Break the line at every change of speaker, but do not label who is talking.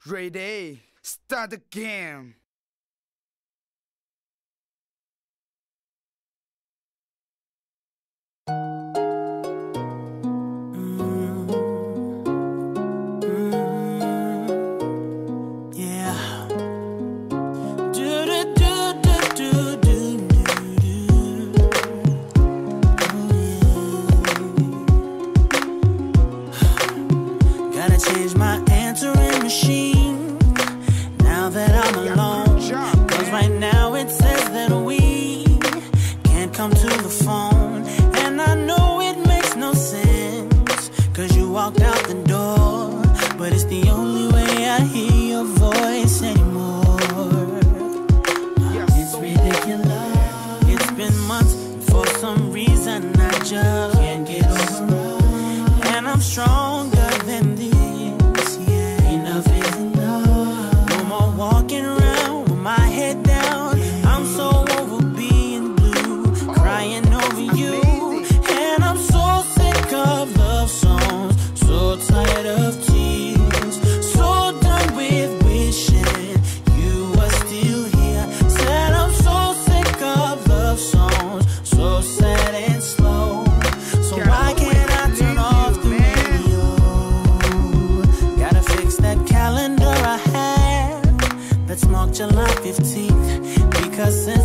Ready, start the game.
Change my answering machine now that I'm alone. Cause right now it says that we can't come to the phone. And I know it makes no sense, cause you walked out the door. But it's the only way I hear your voice anymore. It's ridiculous. It's been months, for some reason I just can't get over it. And I'm stronger than this. Walking around with my head down, I'm so over being blue, crying over you. And I'm so sick of love songs, so tired of tears, so done with wishing you were still here. Said I'm so sick of love songs, so sad and slow. So why can't I turn off the radio? Gotta fix that calendar I had. Let's mark July 15th, because